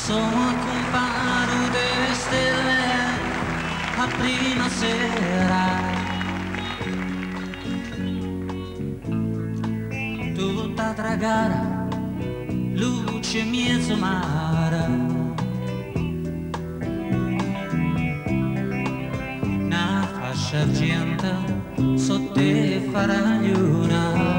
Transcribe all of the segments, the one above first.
Sono comparute le stelle a prima sera, tutta tragara, luce mezzo mare, una fascia argento sotto e faragliuna.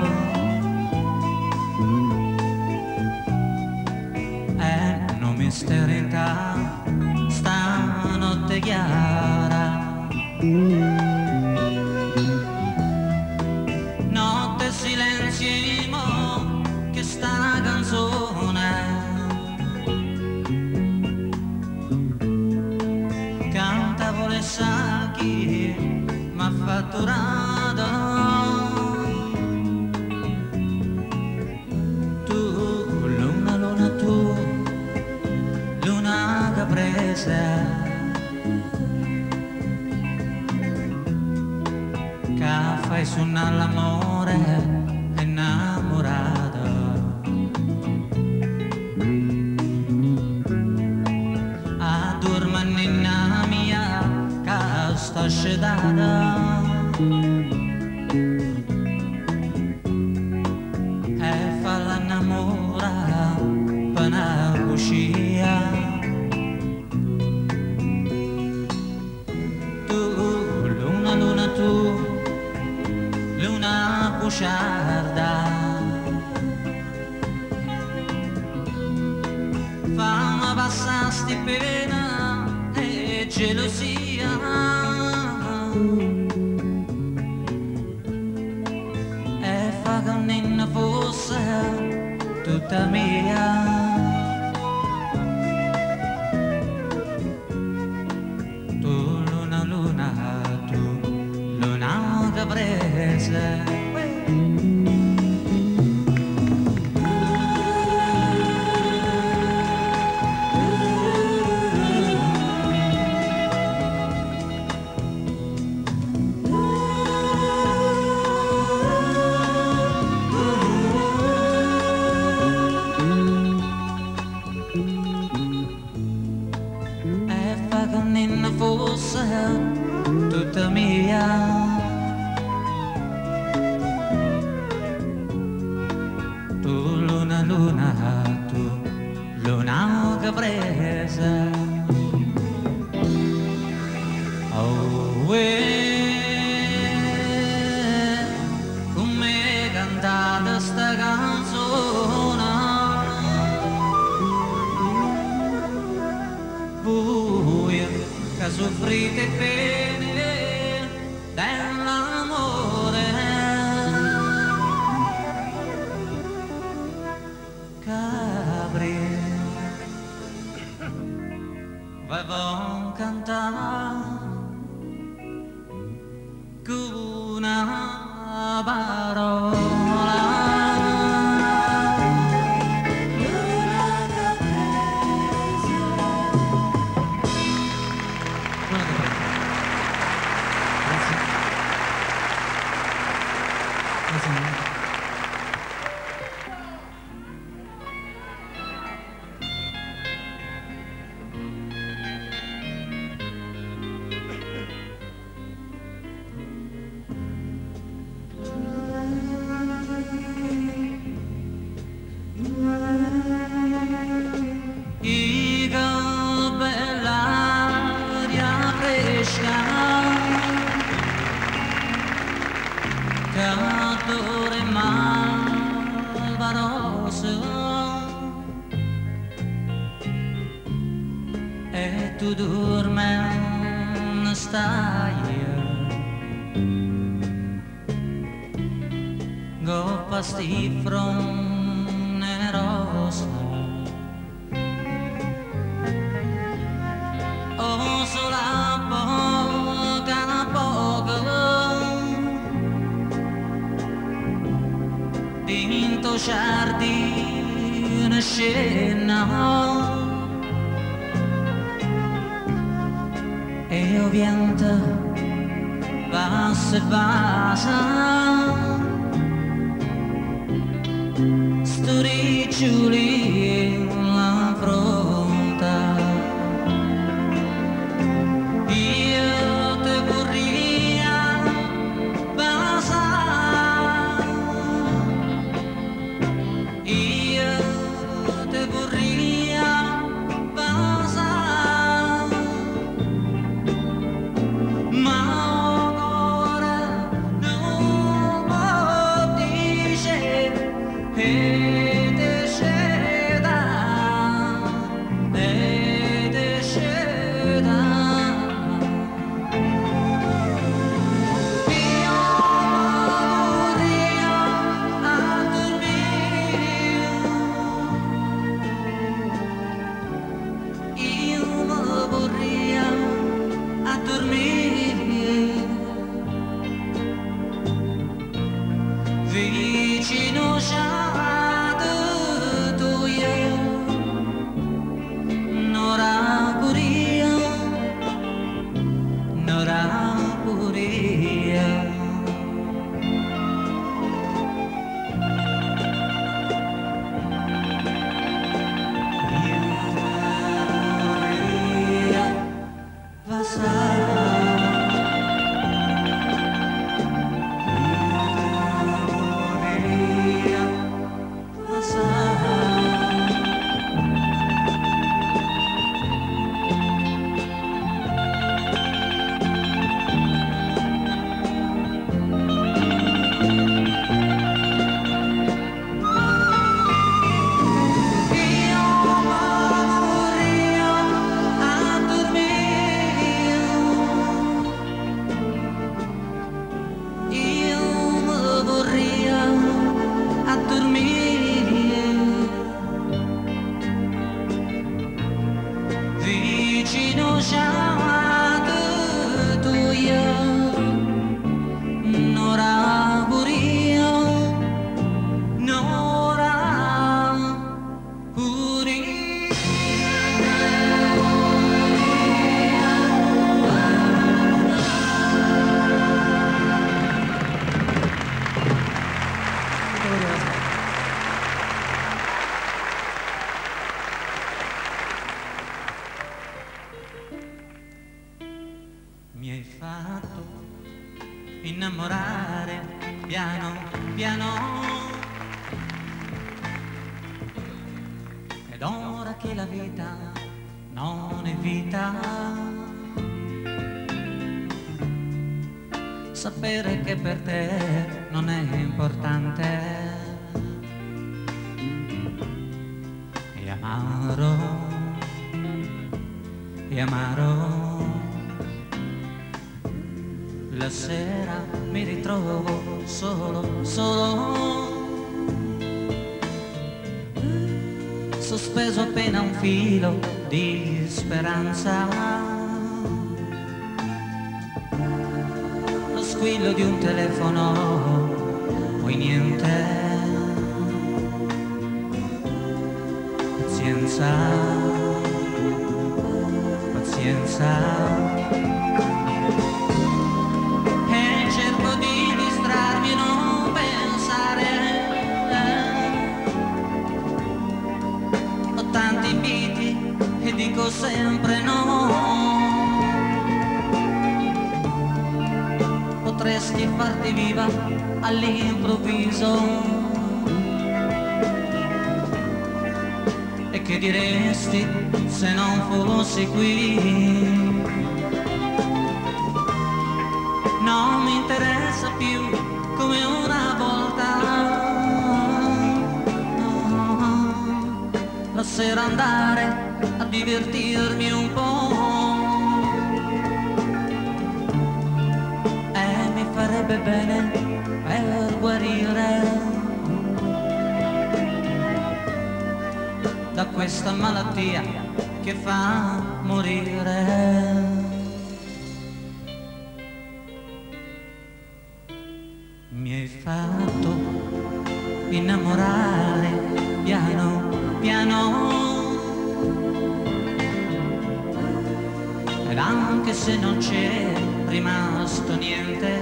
Misterità stanotte chiara, notte silenzio che sta canzone canta vuole sa chi m'ha fatturato. Tu luna luna tu presa che fai suonare l'amore innamorato, addorma ninna mia che sto scedata e fa l'annamora per una uscita. Tu, luna bugiarda, fammi passare sti pena e gelosia, e fa che non fosse tutta mia. Presa e fa che non fosse tutta mia. Luna, tu, luna che presa, oh, come cantata sta canzone, voi che soffrite bene dell'amore. Volevo cantare con una parola. Cadore malvaroso e tu dormi stai goppa sti fronne rosa o sola poca poca dinto giardino scena e o vento passa e passa sto riccioli la fronte vicino sciate tu io nora puria vicino sciate tu io nora puria nora puria. Mi hai fatto innamorare piano piano ed ora che la vita non è vita, sapere che per te non è importante è amaro, è amaro. La sera mi ritrovo solo, sospeso appena un filo di speranza, lo squillo di un telefono, poi niente, pazienza, pazienza. E dico sempre no, potresti farti viva all'improvviso e che diresti se non fossi qui? Non mi interessa più come una volta la sera andare a divertirmi un po' e mi farebbe bene per guarire da questa malattia che fa morire. Mi hai fatto innamorare piano piano ed anche se non c'è rimasto niente,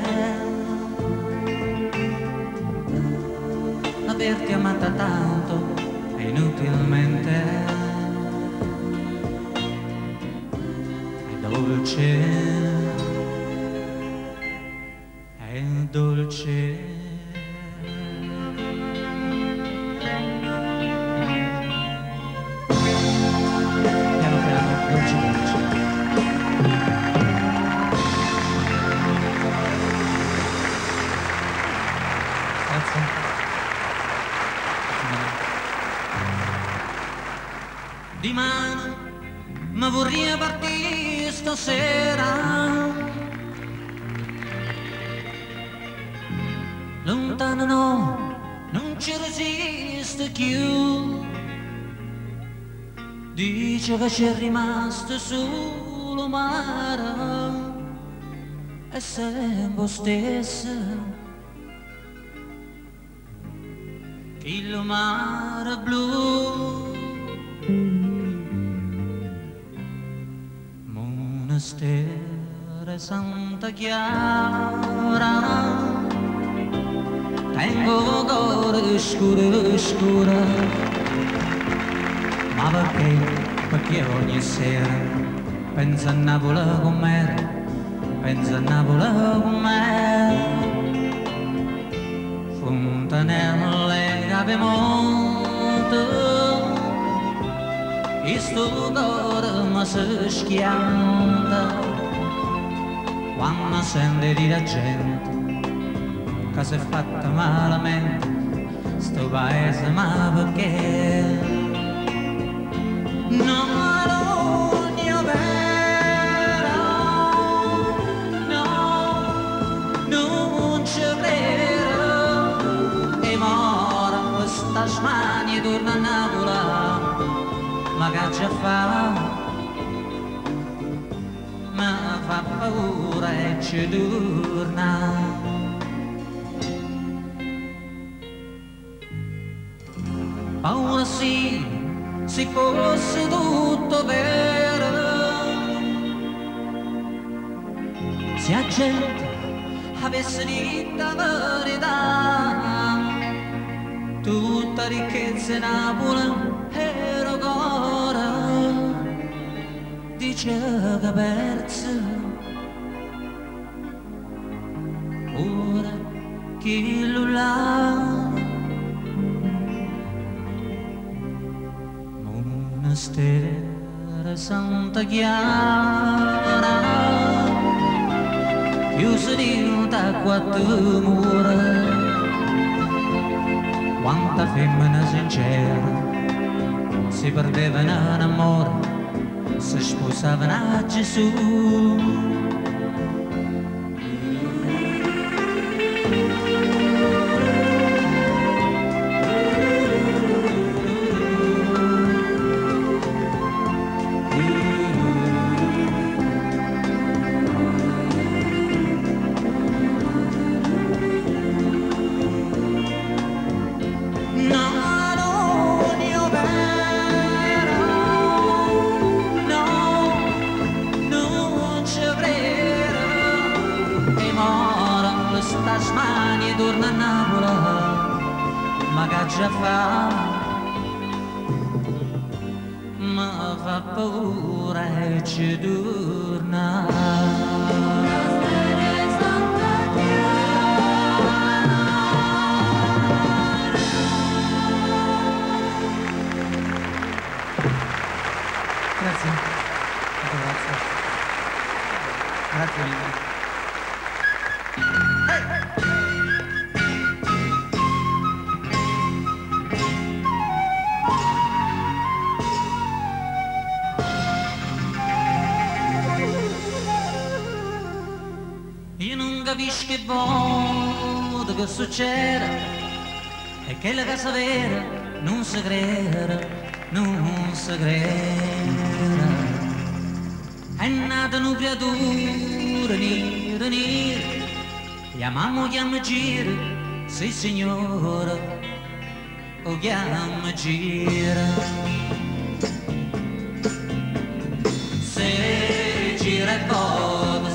averti amata tanto e inutilmente è dolce, è dolce. Di mano, ma vorrei partire stasera, lontano no, non ci resiste più, dice che c'è rimasto solo mare e sempre stessa. il mare blu, monastero Santa Chiara, tengo cuore scuro scuro, ma perché ogni sera penso a Napoli com'era, penso a Napoli com'era. Fontanelle capimonte, e sto cuore mi si schianta quando sente dire gente che si è fatta malamente sto paese, ma perché? Non l'ogno vera, no, non ci credo, e mora questa smania torna a Napoli, ma che ci fa? Mi fa paura e ci torna. Paura sì, se fosse tutto vero, se la gente avesse detto la verità, tutta ricchezza in Napoli era cuore, dice che perso, ora chi lo là. Monastero Santa Chiara, chiuso da quattro mura, quanta femmina sincera si perdevano in amore, si sposavano a Gesù. Tasmania torna a Napoli, ma che già fa? Ma fa paura e ci torna. Grazie. Grazie mille. Io non capisco che volta che succede e che la casa vera non si crede, non si crede. È nata una creatura nera, nera, chiamammo chiama gira, sì signora, o chiama gira. Se gira e poco,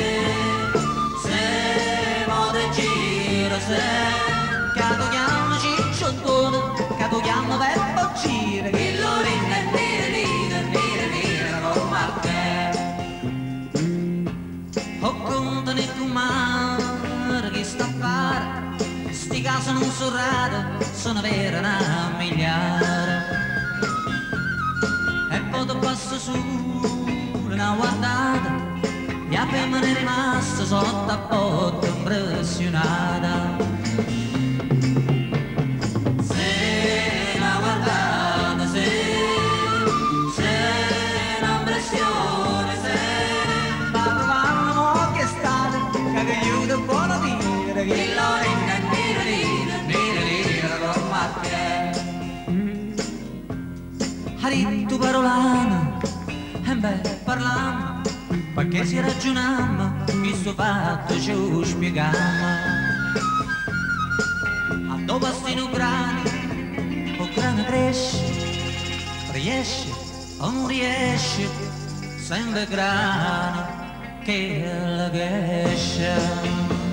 che tu chiami Cicciotone, che tu chiami Peppo Gira, che lo rinda e nera come a te. Ho contato tu mare che sta a fare, sti casi non sono rari, sono vere una migliaia. E poi ti passo su una guardata, mia femmina è rimasta sotto a porta impressionata. Se la guardate, se non pressione, se va trovando che state, che aiuta buono dire, che lo rinda dire con Matteo. Harittu parolana, e beh parlando, perché si ragionammo, questo fatto ci spiegamo. A dove stino grani, riesci o non riesci, sembra grano che la gescia.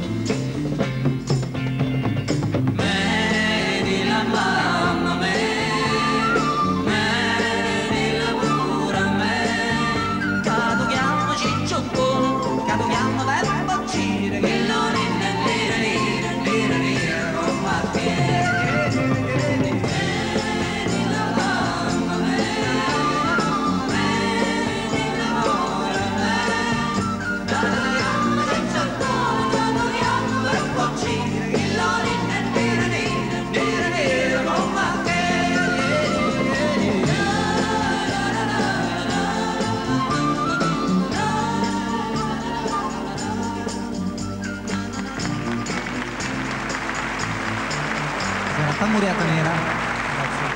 Muriata nera. Grazie.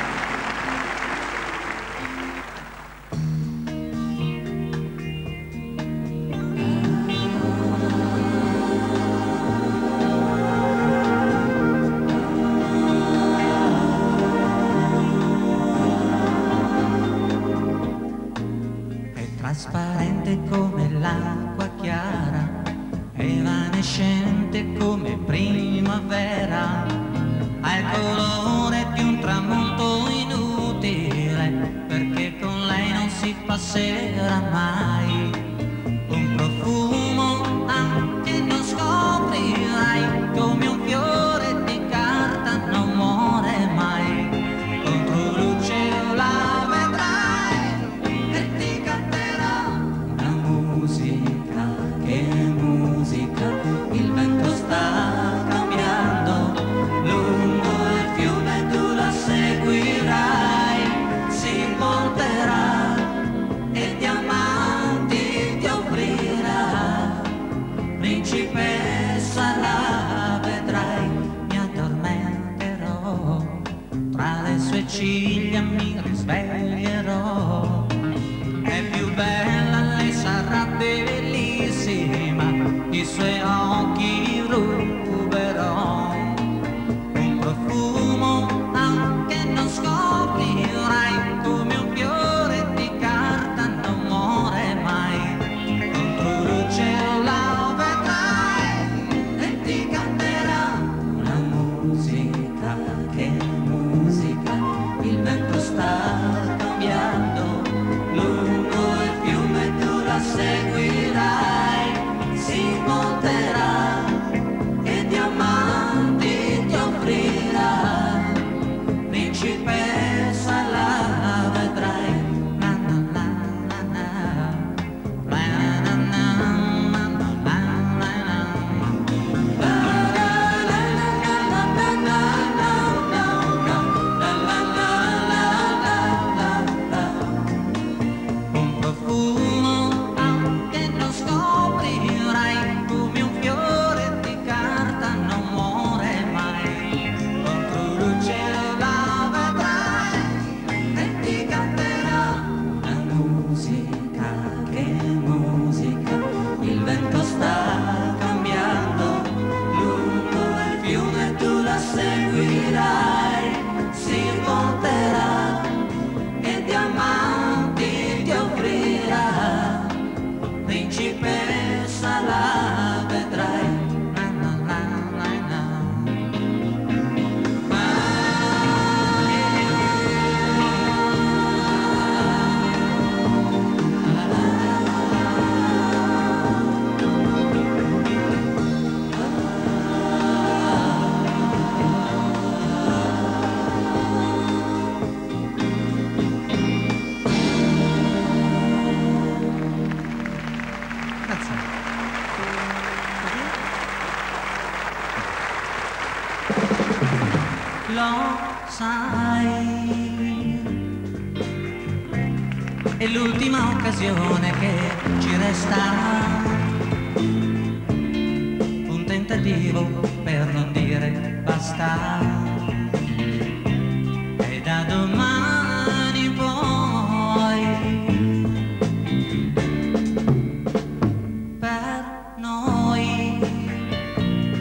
È trasparente come l'acqua chiara, evanescente come primavera, ha il colore di un tramonto inutile, perché con lei non si passerà mai. Un profumo anche non scoprirai, come un fiore di carta non muore mai. Contro luce la vedrai e ti canterà una musica, che musica, il vento sta cambiando. Seguirai, si volterà e diamanti ti offrirà. Principessa la vedrai, mi addormenterò, tra le sue ciglia mi risveglierò. È più bella, lei sarà bellissima, i suoi occhi ruberò. Un profumo scoprirai, come un fiore di carta non muore mai. Contro luce la vedrai e ti canterà una musica, che musica, il vento sta cambiando lungo il fiume, tu la seguirai, si volterà e diamanti ti offrirà. Principessa la vedrai, na na na na na, na na na na. Un profumo anche non scoprirai, come un fiore di carta non muore mai. Contro luce il vento sta cambiando lungo il fiume, tu la seguirai, si volterà e diamanti ti offrirà. Principessa la vedrai, na na na na na. Lo sai, è l'ultima occasione che ci resta, un tentativo per non dire basta, e da domani poi per noi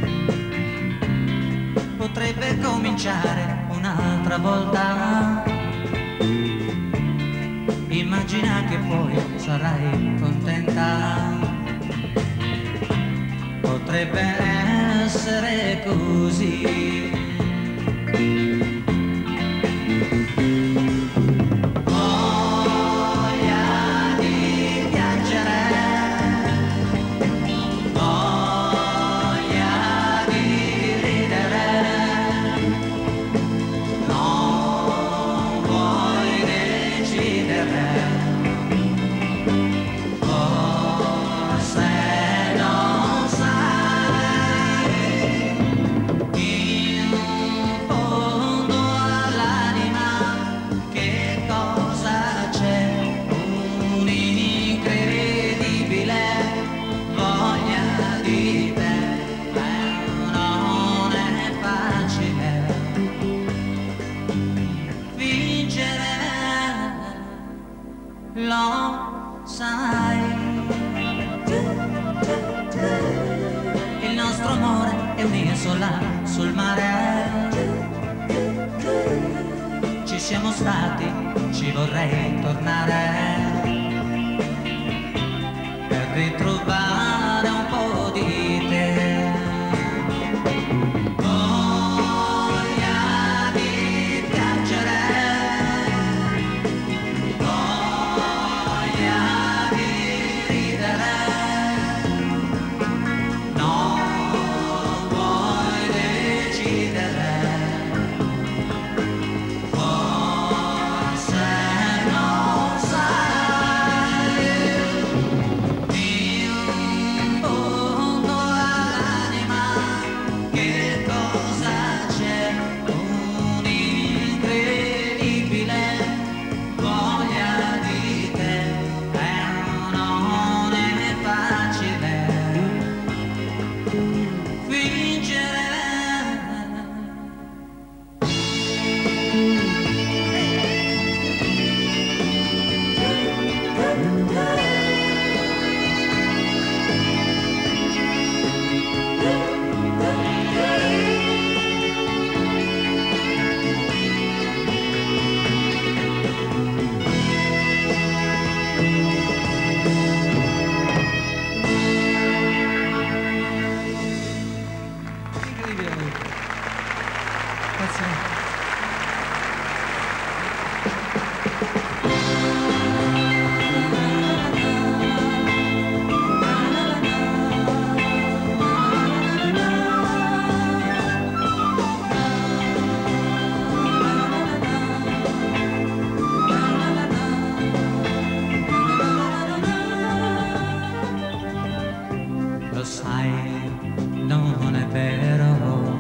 potrebbe cominciare un'altra volta. immagina che poi sarai contenta. Potrebbe essere così. Voglia di piangere, voglia di ridere, non vuoi decidere, forse non sai, in fondo all'anima che cosa c'è, un'incredibile voglia di te, non è facile vincere, lo sai. Il nostro amore è un'isola sul mare, ci siamo stati, ci vorrei tornare per ritrovare un po' di te. Voglia di piangere, voglia di ridere, non vuoi decidere, forse non sai, in fondo all'anima che cosa c'è, un'incredibile voglia di te, non è facile vincere. Incredibile. Grazie. Lo sai, non è vero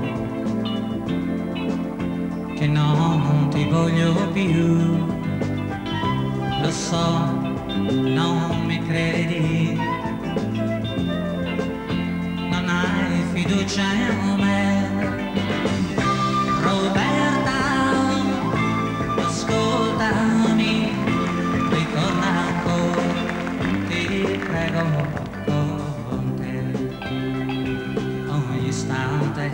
che non ti voglio più. Lo so, non mi credi, non hai fiducia in me. Roberta, ascoltami, ritorna ancora, ti prego, con te ogni istante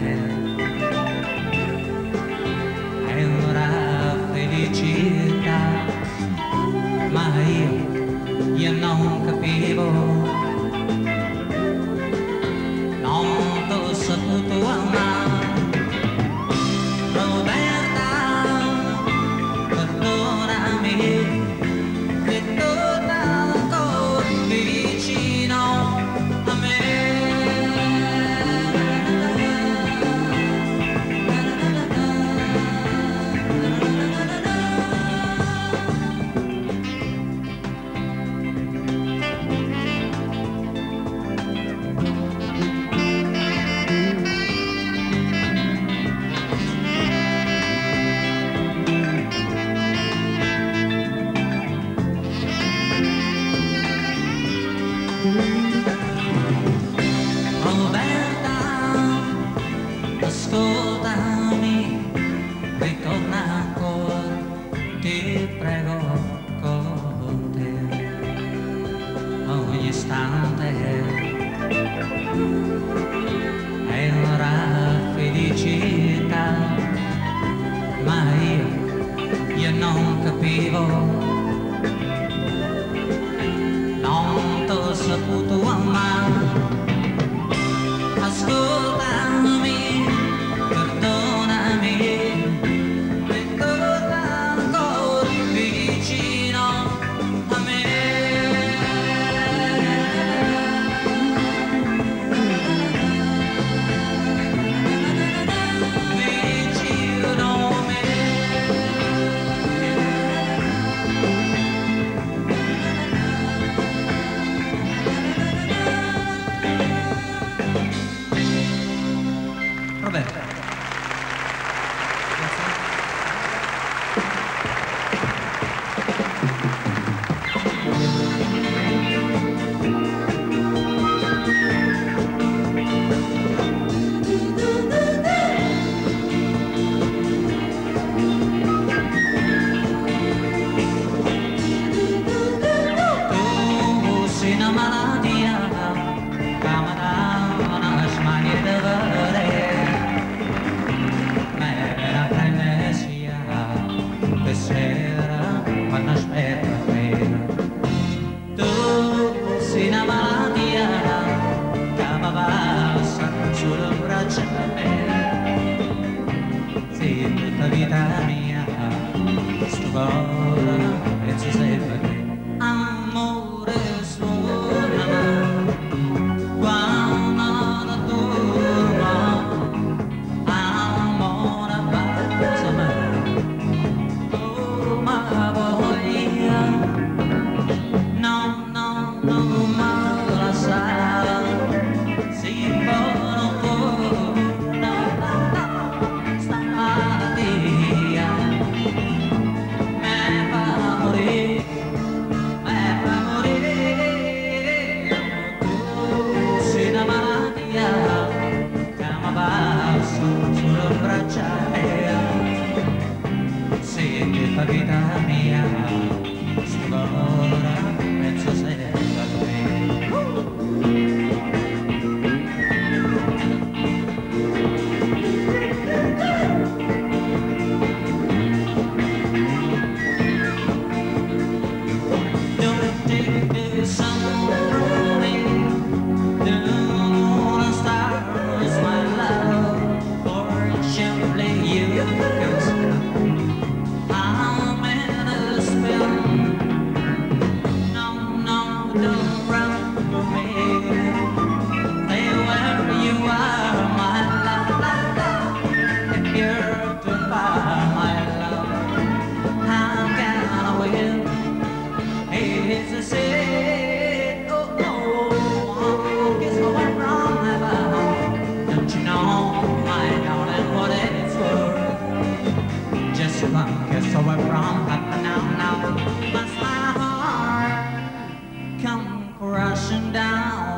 è ora felicità, ma io non capivo, non t'ho saputo amare. Roberta, perdonami, ritorna ancora vicino a me. Roberta, ascoltami, ritorna ancora, ti prego, con te ogni istante è ora felicità, ma io non capivo, saputo amare. Ascoltami, perdonami, ritorna ancora vicino a me. Vicino a me. Roberto. Tu sei una malattia che mi dà una smania di vedere, ma era frenesia per sera quando aspetto a te. Tu sei una malattia che mi passa sulle braccia a me. Sei tutta vita mia, sto cuore penso sempre a te. Amore suona quando non dormo, amore basta me, oh ma voglia, no, no, non mi lasciare, si buono no, sta malattia, me fa morire. Sei una malattia che mi passa sulle braccia mie. Sei tutta vita mia, sto cuore penso sempre a te. Don't take this song from me. Don't wanna start with my love, or surely you, 'cause I'm in a spell. No, no, don't run from me. Stay where you are, my love, love, love. If you're to find my love, how can I win? It's a sin, oh, oh, guess what went wrong, my love? Don't you know, my darling, what it's worth? Just one guess what went wrong, but now, must my heart come crashing down?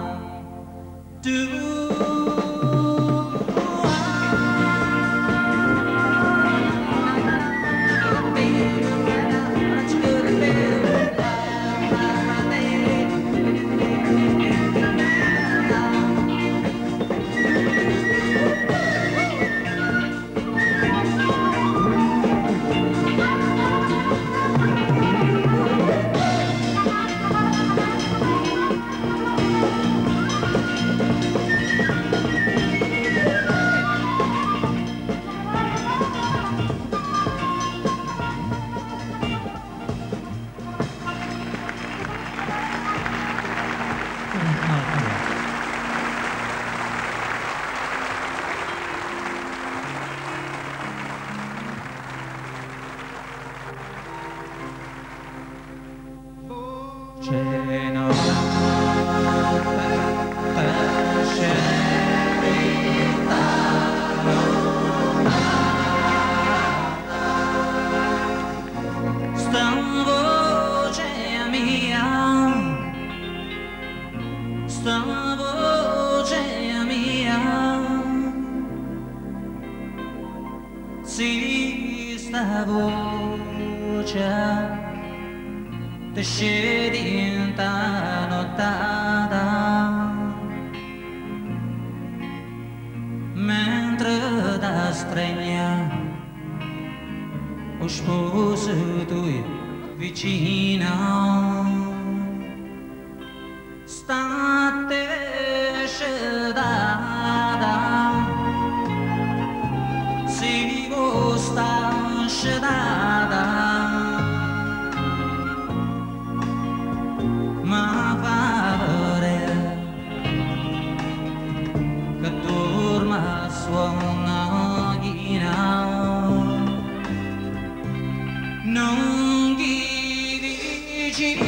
Sì, sta voce ti scegli in ta nottata, mentre da stregna o sposo tu vicino sta scelata, ma favore che dorma suona china, non gli dici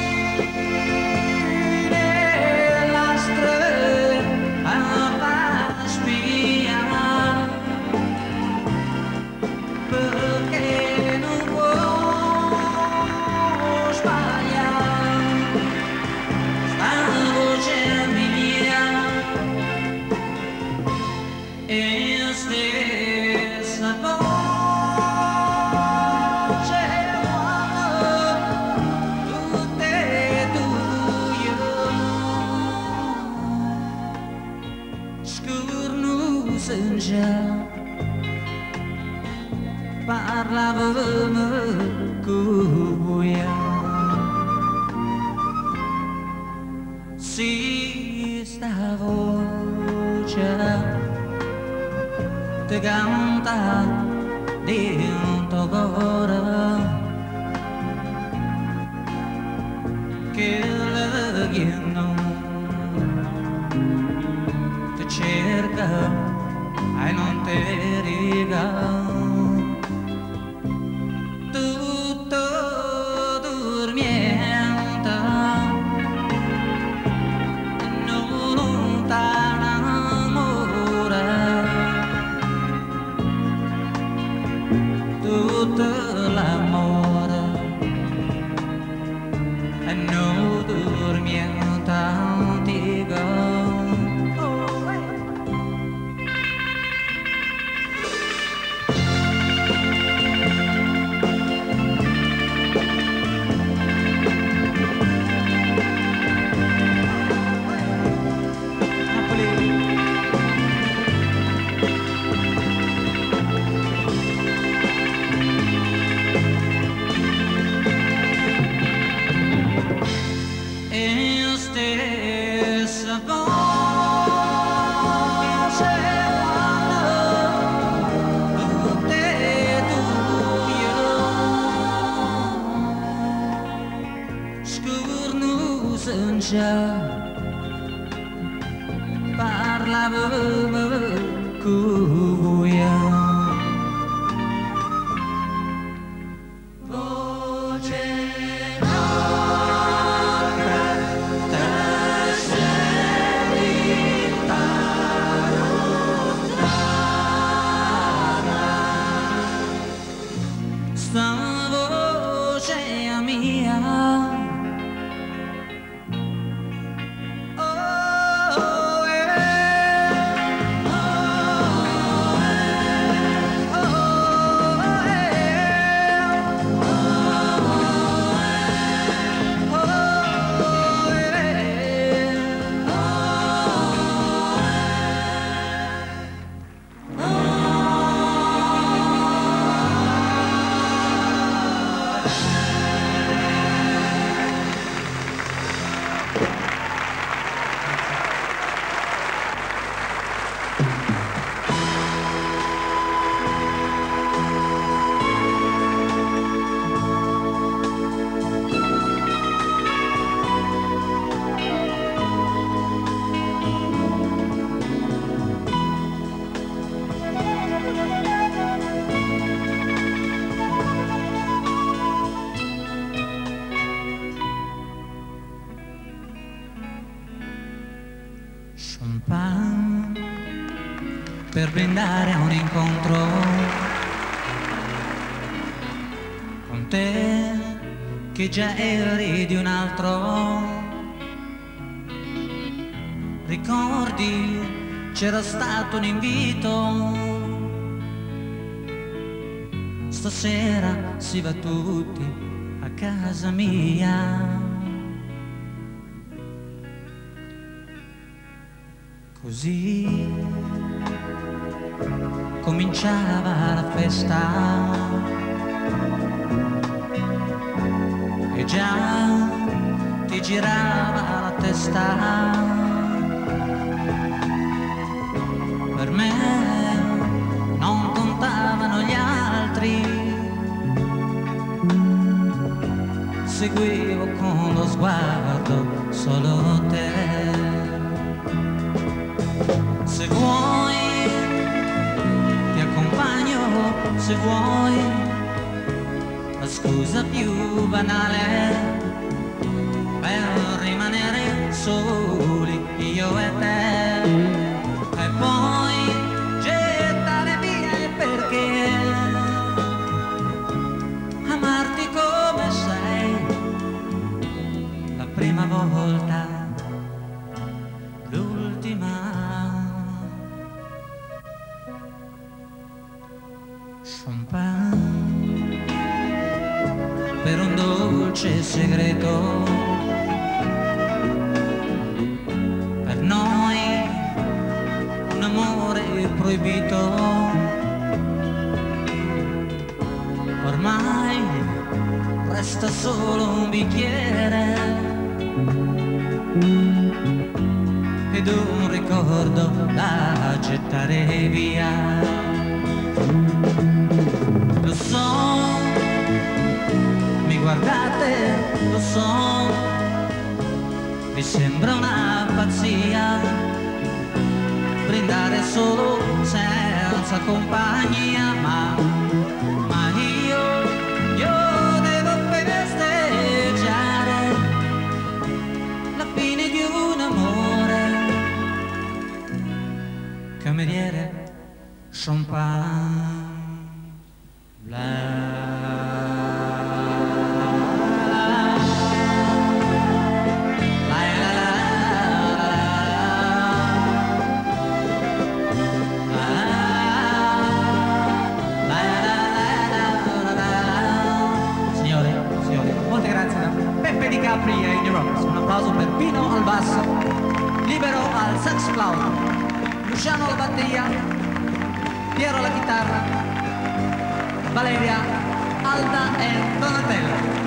nella strada a spia, perché non può sbagliare sta voce mia e stessa voce tutte e due scorno senza parlavamo cuia, si sta voce te canta dentro cuore che la chieno te cerca e non te riga. L'amore e non dormiamo antico. Parlavamo cuia, voce nostra te scelta sta voce mia. Champagne per brindare a un incontro con te che già eri di un altro. Ricordi c'era stato un invito, stasera si va tutti a casa mia. Così cominciava la festa e già ti girava la testa. Per me non contavano gli altri, seguivo con lo sguardo solo te. Se vuoi ti accompagno, se vuoi la scusa più banale per rimanere soli io e te, e poi gettare via il perché, amarti come sei la prima volta, l'ultima. Champagne per un dolce segreto, per noi un amore proibito, ormai resta solo un bicchiere ed un ricordo da gettare via. Lo so, mi guardate, lo so, vi sembra una pazzia brindare solo senza compagnia, ma io devo festeggiare la fine di un amore. Cameriere, champagne. Signore, molte grazie da Peppe Di Capri e In Rocks. Un applauso per Pino al basso, Libero al sax flauto, Luciano alla batteria, Piero alla chitarra, Valeria, Alda e Donatella.